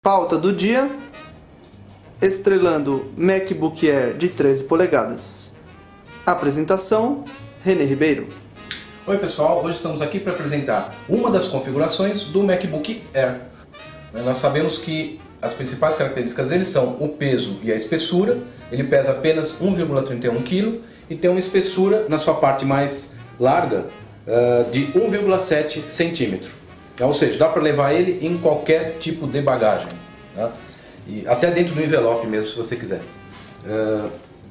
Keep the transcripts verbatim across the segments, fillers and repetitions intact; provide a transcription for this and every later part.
Pauta do dia, estrelando MacBook Air de treze polegadas. Apresentação, René Ribeiro. Oi pessoal, hoje estamos aqui para apresentar uma das configurações do MacBook Air. Nós sabemos que as principais características dele são o peso e a espessura. Ele pesa apenas um vírgula trinta e um quilos e tem uma espessura na sua parte mais larga de um vírgula sete centímetros. Ou seja, dá para levar ele em qualquer tipo de bagagem, tá? E até dentro do envelope mesmo, se você quiser. Uh,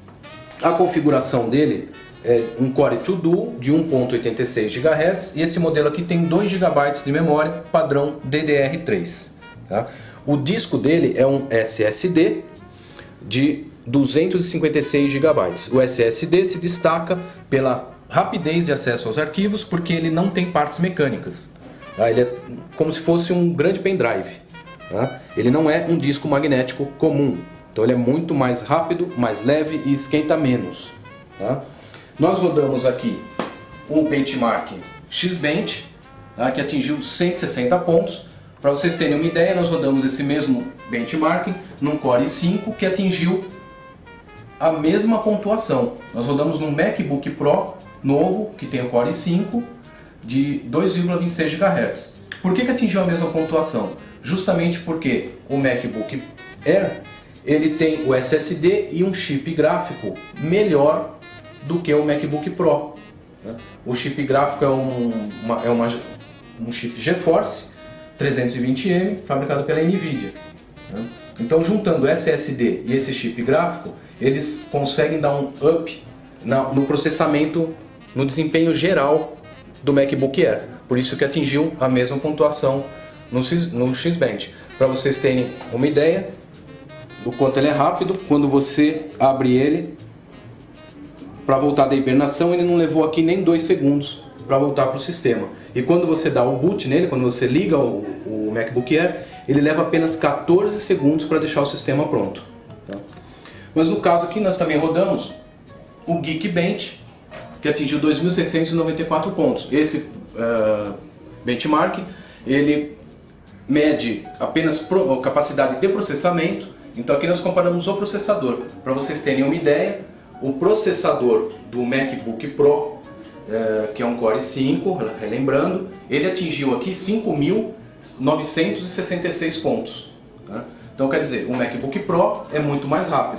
a configuração dele é um Core dois Duo de um vírgula oitenta e seis gigahertz e esse modelo aqui tem dois gigabytes de memória padrão D D R três. Tá? O disco dele é um S S D de duzentos e cinquenta e seis gigabytes. O S S D se destaca pela rapidez de acesso aos arquivos porque ele não tem partes mecânicas. Tá? Ele é como se fosse um grande pendrive. Tá? Ele não é um disco magnético comum. Então ele é muito mais rápido, mais leve e esquenta menos. Tá? Nós rodamos aqui um benchmark X-Bench, tá? Que atingiu cento e sessenta pontos. Para vocês terem uma ideia, nós rodamos esse mesmo benchmark num Core i cinco que atingiu a mesma pontuação. Nós rodamos num MacBook Pro novo, que tem o Core i cinco, de dois vírgula vinte e seis gigahertz. Por que que atingiu a mesma pontuação? Justamente porque o MacBook Air ele tem o S S D e um chip gráfico melhor do que o MacBook Pro. O chip gráfico é um, uma, é uma, um chip GeForce trezentos e vinte M, fabricado pela Nvidia. Então, juntando S S D e esse chip gráfico, eles conseguem dar um up na, no processamento, no desempenho geral do MacBook Air. Por isso que atingiu a mesma pontuação no, no X-Bench. Para vocês terem uma ideia do quanto ele é rápido, quando você abre ele para voltar da hibernação, ele não levou aqui nem dois segundos para voltar para o sistema. E quando você dá o boot nele, quando você liga o, o MacBook Air, ele leva apenas quatorze segundos para deixar o sistema pronto. Tá? Mas no caso aqui nós também rodamos o Geekbench, que atingiu dois mil seiscentos e noventa e quatro pontos. Esse uh, benchmark ele mede apenas pro, capacidade de processamento. Então aqui nós comparamos o processador. Para vocês terem uma ideia, o processador do MacBook Pro, uh, que é um Core i cinco, relembrando, ele atingiu aqui cinco mil novecentos e sessenta e seis pontos. Tá? Então quer dizer, o MacBook Pro é muito mais rápido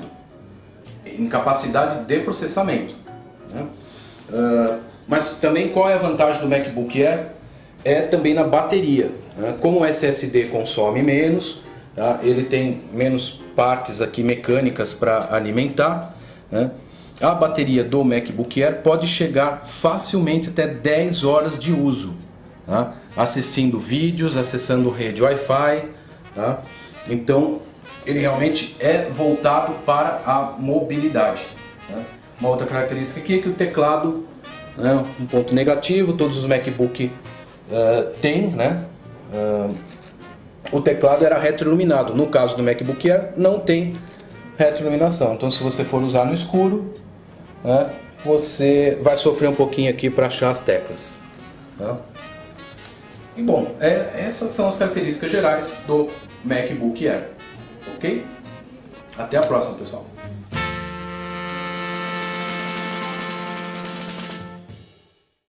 em capacidade de processamento. Né? Uh, mas também qual é a vantagem do MacBook Air? É também na bateria. Né? Como o S S D consome menos, tá? Ele tem menos partes aqui mecânicas para alimentar, né? A bateria do MacBook Air pode chegar facilmente até dez horas de uso, tá? Assistindo vídeos, acessando rede Wi-Fi, tá? Então ele realmente é voltado para a mobilidade. Tá? Uma outra característica aqui é que o teclado, né, um ponto negativo, todos os MacBook uh, têm, né? Uh, o teclado era retroiluminado. No caso do MacBook Air não tem retroiluminação. Então se você for usar no escuro, né, você vai sofrer um pouquinho aqui para achar as teclas. Tá? E bom, é, essas são as características gerais do MacBook Air. Ok? Até a próxima, pessoal.